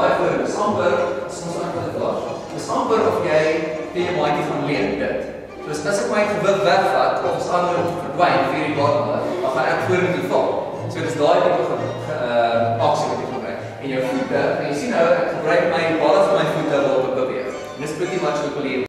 baie voor, dis amper, as ons antwoord dit was, dis amper of jy teen jou maatjie gaan leer dit. So as ek my gewig wegvat, of as ander verdwyn vir die bottom, dan gaan ek vorentoe val. So dis daai tipe aksie wat ek gebruik. En jou voete, en jy sien nou, ek gebruik my bal van my voete wil beweeg. En dis pretty much wat ek wil leer.